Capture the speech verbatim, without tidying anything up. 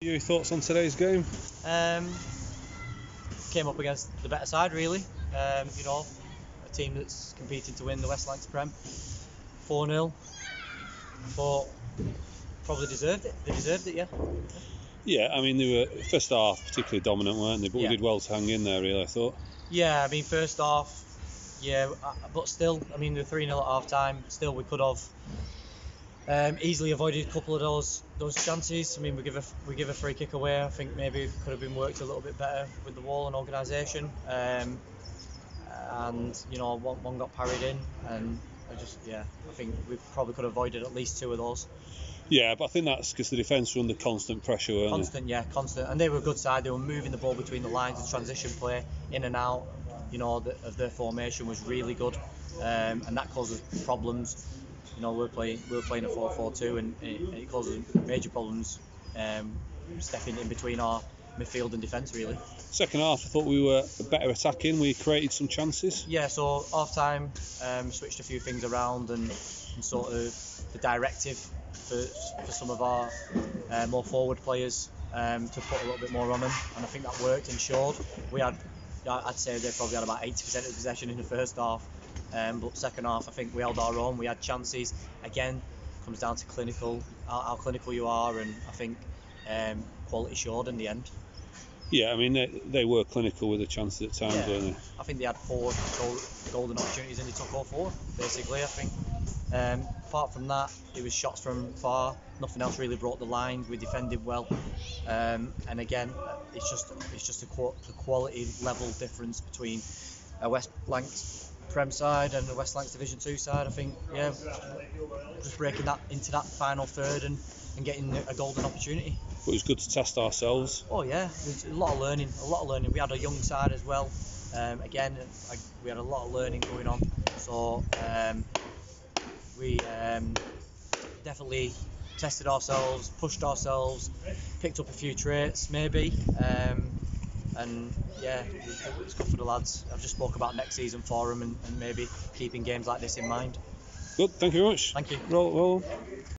Your thoughts on today's game? Um, came up against the better side, really. Um, you know, a team that's competing to win the West Lancs Prem. four nil. But probably deserved it. They deserved it, yeah. Yeah, I mean, they were first half particularly dominant, weren't they? But Yeah. we did well to hang in there, really, I thought. Yeah, I mean, first half, yeah, uh, but still, I mean, the three nil at half time, still we could have um, easily avoided a couple of those those chances. I mean, we give a we give a free kick away. I think maybe it could have been worked a little bit better with the wall and organisation. Um, and you know, one, one got parried in, and I just yeah, I think we probably could have avoided at least two of those. Yeah, but I think that's because the defence were under constant pressure, weren't Constant, yeah, constant, and they were a good side. They were moving the ball between the lines. The transition play in and out, you know, the, of their formation was really good, um, and that causes problems. You know, we're playing we're playing a four four two, and it, it causes major problems um, stepping in between our midfield and defence, really. they? Second half, I thought we were better attacking. We created some chances. Yeah, so half time, um, switched a few things around, and, and sort of the directive for, for some of our uh, more forward players um, to put a little bit more on them, and I think that worked and showed. We had, I'd say they probably had about eighty percent of the possession in the first half, um, but second half I think we held our own. We had chances. Again, comes down to clinical, how, how clinical you are, and I think um, quality showed in the end. Yeah, I mean, they, they were clinical with the chances at times, Yeah. weren't they? I think they had four goal, golden opportunities and they took all four, basically, I think. Um, apart from that, it was shots from far. Nothing else really broke the line. We defended well. Um, and again, it's just it's just a, qu- a quality level difference between a West Lancs Prem side and a West Lancs Division two side. I think, yeah, just breaking that into that final third and, and getting a golden opportunity. But it was good to test ourselves. Oh yeah, there's a lot of learning, a lot of learning. We had a young side as well. Um, again, I, we had a lot of learning going on. So um, we um, definitely tested ourselves, pushed ourselves, picked up a few traits maybe. Um, and yeah, it's good for the lads. I've just spoke about next season for them and, and maybe keeping games like this in mind. Good, thank you very much. Thank you. Roll, roll.